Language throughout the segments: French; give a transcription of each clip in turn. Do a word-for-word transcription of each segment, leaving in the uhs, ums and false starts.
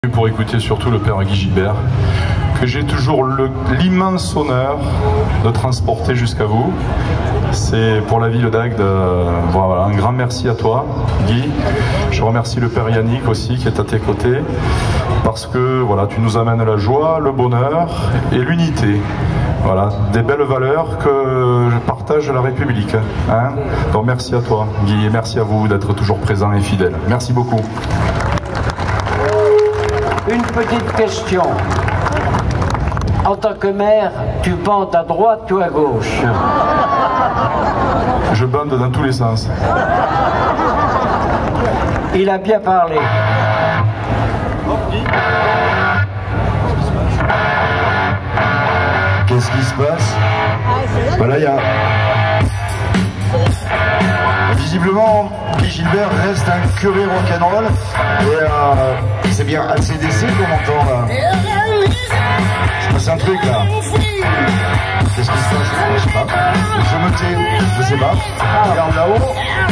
Pour écouter surtout le père Guy Gilbert, que j'ai toujours l'immense honneur de transporter jusqu'à vous. C'est pour la ville d'Agde, voilà, un grand merci à toi, Guy. Je remercie le père Yannick aussi qui est à tes côtés, parce que voilà, tu nous amènes la joie, le bonheur et l'unité. Voilà, des belles valeurs que je partage la République. Hein. Donc merci à toi, Guy, et merci à vous d'être toujours présents et fidèles. Merci beaucoup. Une petite question. En tant que maire, tu bandes à droite ou à gauche? Je bande dans tous les sens. Il a bien parlé. Qu'est-ce qui se passe? Ben là, il y a... Visiblement, Guy Gilbert reste un curé rock'n'roll. Et euh, c'est bien A C D C qu'on entend là. C'est passé un truc là. Qu'est-ce qui se passe? Je sais pas. Je me tais. Je sais pas. Regarde là-haut.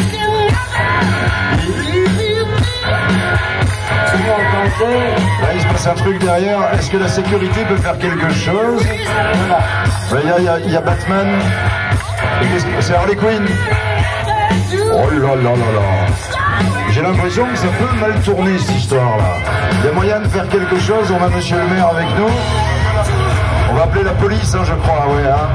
Là, il se passe un truc derrière. Est-ce que la sécurité peut faire quelque chose? Il y, a, y, a, y a Batman. C'est Harley Quinn. Oh là là là là. J'ai l'impression que ça peut mal tourner cette histoire là. Il y a moyen de faire quelque chose. On a monsieur le maire avec nous. On va appeler la police, hein, je crois. Ouais, hein.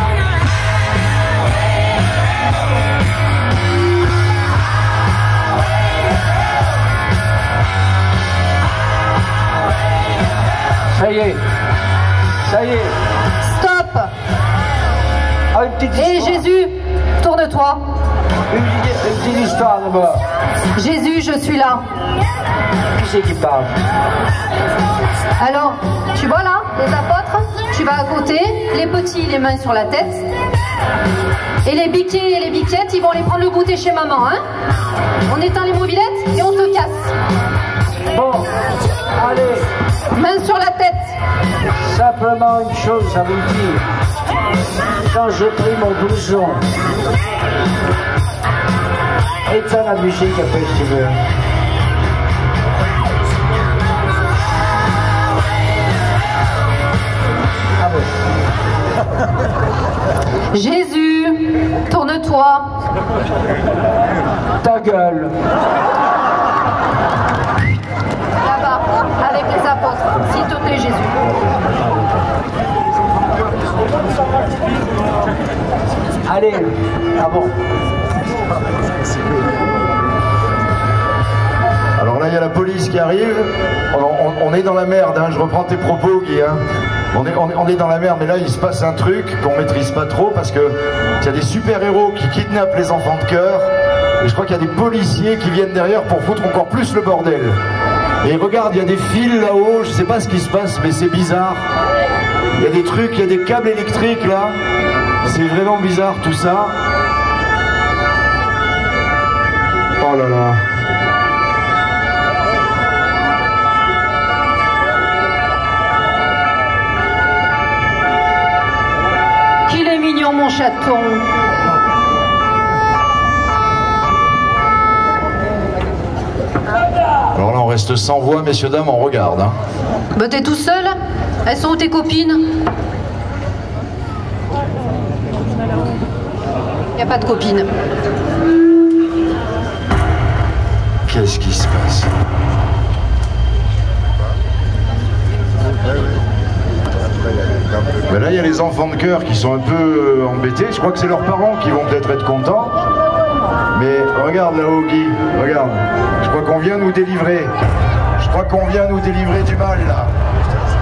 Ça y est. Ça y est. Stop. Ah, une petite Et histoire. Jésus, tourne-toi. Une, une petite histoire d'abord. Jésus, je suis là. Qui c'est qui parle? Alors, tu vois là, les apôtres, tu vas à côté, les petits, les mains sur la tête. Et les biquets et les biquettes, ils vont aller prendre le goûter chez maman, hein. On éteint les mobilettes et on se casse. Bon, allez. Main sur la tête. Simplement une chose à vous dire. Quand j'ai pris mon blouson, éteins la musique après si tu veux. Ah bon. Jésus, tourne-toi. Ta gueule. Là-bas, avec les apôtres. S'il te plaît, Jésus. Allez. Ah bon. Alors là, il y a la police qui arrive. On, on, on est dans la merde, hein. Je reprends tes propos, Guy. Hein. On, est, on, est, on est dans la merde, mais là, il se passe un truc qu'on maîtrise pas trop parce que il y a des super-héros qui kidnappent les enfants de cœur. Et je crois qu'il y a des policiers qui viennent derrière pour foutre encore plus le bordel. Et regarde, il y a des fils là-haut. Je sais pas ce qui se passe, mais c'est bizarre. Il y a des trucs, il y a des câbles électriques là. C'est vraiment bizarre tout ça. Oh là là. Qu'il est mignon, mon chaton. Alors là, on reste sans voix, messieurs, dames, on regarde. Hein. Bah t'es tout seul? Elles sont où tes copines? Y a pas de copines. Qu'est-ce qui se passe? Ben là, il y a les enfants de cœur qui sont un peu euh, embêtés. Je crois que c'est leurs parents qui vont peut-être être contents. Mais regarde là-haut, Guy, regarde. Je crois qu'on vient nous délivrer. Je crois qu'on vient nous délivrer du mal, là.